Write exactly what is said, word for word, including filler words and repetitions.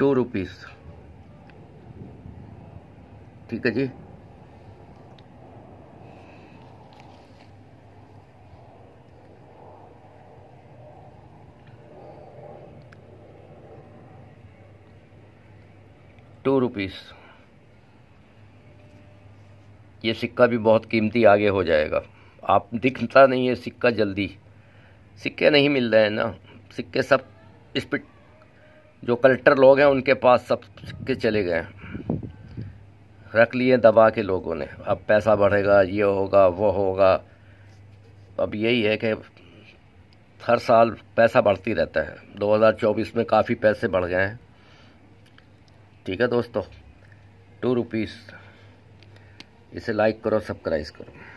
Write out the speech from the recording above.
To rupees. ठीक है जी। To rupees. ये सिक्का भी बहुत कीमती आगे हो जाएगा। आप दिखता नहीं है सिक्का जल्दी, सिक्के नहीं मिल रहे हैं ना। सिक्के सब इस पे जो कलेक्टर लोग हैं उनके पास सब सिक्के चले गए हैं, रख लिए दबा के लोगों ने। अब पैसा बढ़ेगा, ये होगा वो होगा। अब यही है कि हर साल पैसा बढ़ती रहता है। दो हज़ार चौबीस में काफ़ी पैसे बढ़ गए हैं। ठीक है दोस्तों, टू रुपीज़। इसे लाइक करो, सब्सक्राइब करो।